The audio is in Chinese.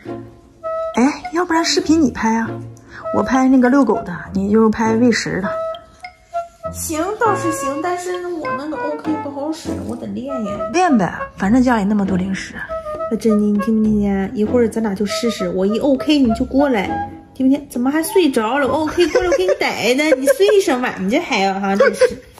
哎，要不然视频你拍啊，我拍那个遛狗的，你就拍喂食的。 行倒是行，但是我那个 OK 不好使，我得练呀。 练呗，反正家里那么多零食。 那珍妮，你听不听见？一会儿咱俩就试试，我一 OK 你就过来，听不听？怎么还睡着了？我 OK 过来，我给你逮的，你睡一声吧，你这孩子哈，真是。